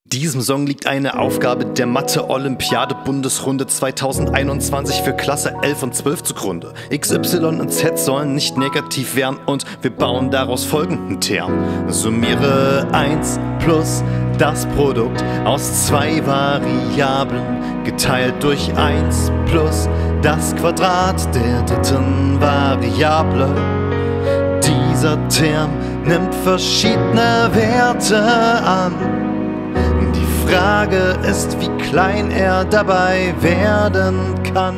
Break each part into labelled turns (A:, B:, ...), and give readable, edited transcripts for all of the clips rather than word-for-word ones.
A: Diesem Song liegt eine Aufgabe der Mathe-Olympiade-Bundesrunde 2021 für Klasse 11 und 12 zugrunde. X, Y und Z sollen nicht negativ werden und wir bauen daraus folgenden Term. Summiere 1 plus das Produkt aus zwei Variablen geteilt durch 1 plus das Quadrat der dritten Variable. Dieser Term nimmt verschiedene Werte an. Die Frage ist, wie klein er dabei werden kann.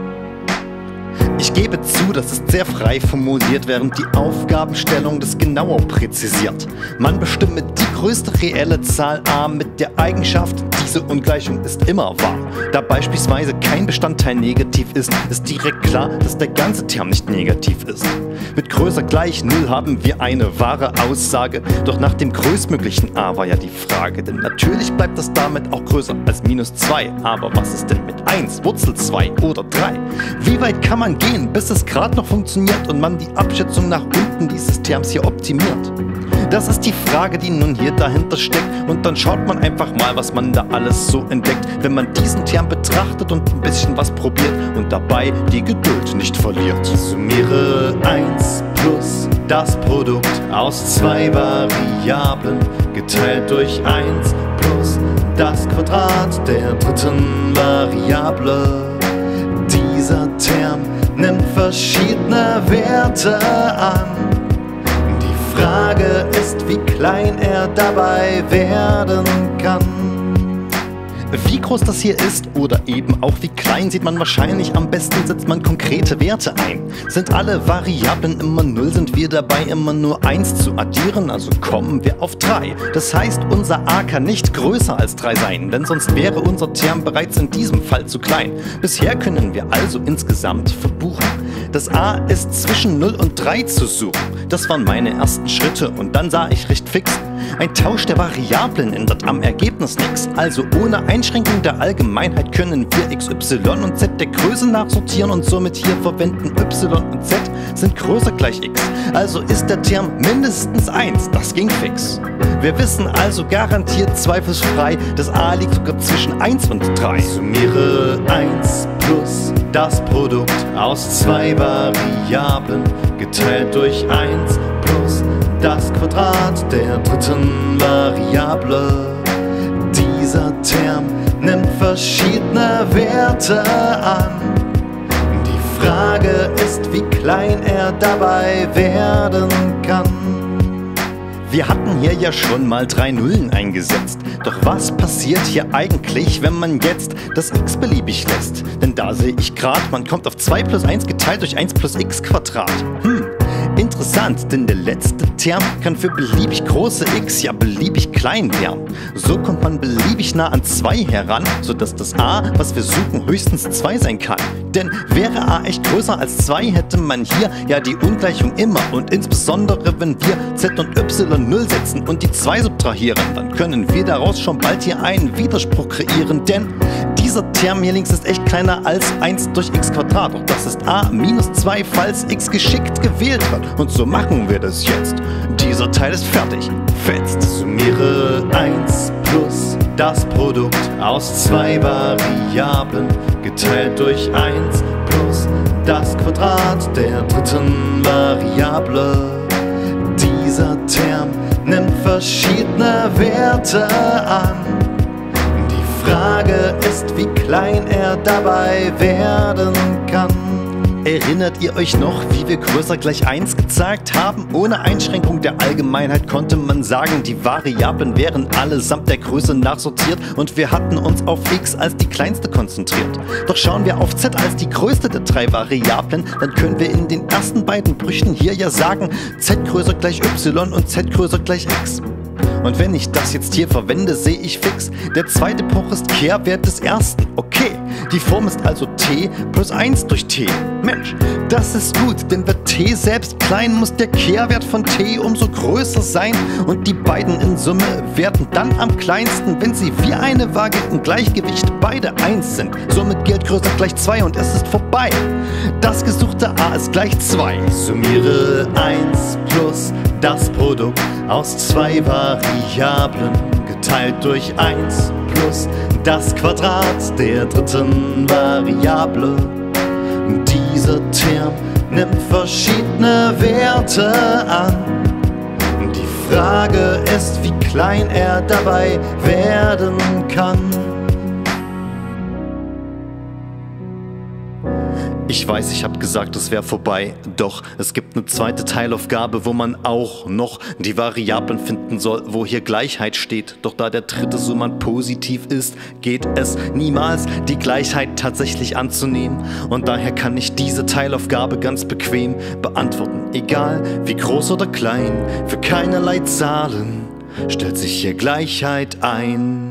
A: Ich gebe zu, das ist sehr frei formuliert, während die Aufgabenstellung das genauer präzisiert. Man bestimme die größte reelle Zahl a mit der Eigenschaft, diese Ungleichung ist immer wahr. Da beispielsweise kein Bestandteil negativ ist, ist direkt klar, dass der ganze Term nicht negativ ist. Mit größer gleich 0 haben wir eine wahre Aussage, doch nach dem größtmöglichen a war ja die Frage. Denn natürlich bleibt das damit auch größer als minus 2. Aber was ist denn mit 1, Wurzel 2 oder 3? Wie weit kann man gehen, bis es gerade noch funktioniert und man die Abschätzung nach unten dieses Terms hier optimiert? Das ist die Frage, die nun hier dahinter steckt, und dann schaut man einfach mal, was man da alles so entdeckt, wenn man diesen Term betrachtet und ein bisschen was probiert und dabei die Geduld nicht verliert. Summiere 1 plus das Produkt aus zwei Variablen geteilt durch 1 plus das Quadrat der dritten Variable. Dieser Term nimmt verschiedene Werte an. Die Frage ist, wie klein er dabei werden kann. Wie groß das hier ist oder eben auch wie klein, sieht man wahrscheinlich am besten, setzt man konkrete Werte ein. Sind alle Variablen immer 0, sind wir dabei immer nur 1 zu addieren, also kommen wir auf 3. Das heißt, unser a kann nicht größer als 3 sein, denn sonst wäre unser Term bereits in diesem Fall zu klein. Bisher können wir also insgesamt verbuchen. Das a ist zwischen 0 und 3 zu suchen. Das waren meine ersten Schritte und dann sah ich recht fix, ein Tausch der Variablen ändert am Ergebnis nichts. Also ohne Einschränkung der Allgemeinheit können wir x, y und z der Größe nachsortieren und somit hier verwenden y und z sind größer gleich x. Also ist der Term mindestens 1, das ging fix. Wir wissen also garantiert zweifelsfrei, das a liegt sogar zwischen 1 und 3. Summiere 1 plus das Produkt aus zwei Variablen geteilt durch 1 plus das Quadrat der dritten Variable. Dieser Term nimmt verschiedene Werte an. Die Frage ist, wie klein er dabei werden kann. Wir hatten hier ja schon mal 3 Nullen eingesetzt. Doch was passiert hier eigentlich, wenn man jetzt das x beliebig lässt? Denn da sehe ich grad, man kommt auf 2 plus 1 geteilt durch 1 plus x Quadrat. Interessant, denn der letzte Term kann für beliebig große x ja beliebig klein werden. So kommt man beliebig nah an 2 heran, sodass das a, was wir suchen, höchstens 2 sein kann. Denn wäre a echt größer als 2, hätte man hier ja die Ungleichung immer. Und insbesondere, wenn wir z und y 0 setzen und die 2 subtrahieren, dann können wir daraus schon bald hier einen Widerspruch kreieren. Denn dieser Term hier links ist echt kleiner als 1 durch x Quadrat. Doch das ist a minus 2, falls x geschickt gewählt wird. Und so machen wir das jetzt. Dieser Teil ist fertig. Fetzt. Summiere 1 plus das Produkt aus zwei Variablen geteilt durch 1 plus das Quadrat der dritten Variable. Dieser Term nimmt verschiedene Werte an. Die Frage ist, wie klein er dabei werden kann. Erinnert ihr euch noch, wie wir größer gleich 1 gezeigt haben? Ohne Einschränkung der Allgemeinheit konnte man sagen, die Variablen wären allesamt der Größe nachsortiert und wir hatten uns auf x als die kleinste konzentriert. Doch schauen wir auf z als die größte der 3 Variablen, dann können wir in den ersten beiden Brüchen hier ja sagen, z größer gleich y und z größer gleich x. Und wenn ich das jetzt hier verwende, sehe ich fix, der zweite Bruch ist Kehrwert des ersten. Okay, die Form ist also t plus 1 durch t. Mensch, das ist gut, denn wird t selbst klein, muss der Kehrwert von t umso größer sein. Und die beiden in Summe werden dann am kleinsten, wenn sie wie eine Waage im Gleichgewicht beide 1 sind. Somit gilt größer gleich 2 und es ist vorbei. Das gesuchte a ist gleich 2. Summiere 1 plus das Produkt aus zwei Variablen geteilt durch 1 plus das Quadrat der dritten Variable. Dieser Term nimmt verschiedene Werte an. Die Frage ist, wie klein er dabei werden kann. Ich weiß, ich hab gesagt, es wäre vorbei, doch es gibt eine zweite Teilaufgabe, wo man auch noch die Variablen finden soll, wo hier Gleichheit steht. Doch da der dritte Summand positiv ist, geht es niemals, die Gleichheit tatsächlich anzunehmen. Und daher kann ich diese Teilaufgabe ganz bequem beantworten. Egal wie groß oder klein, für keinerlei Zahlen stellt sich hier Gleichheit ein.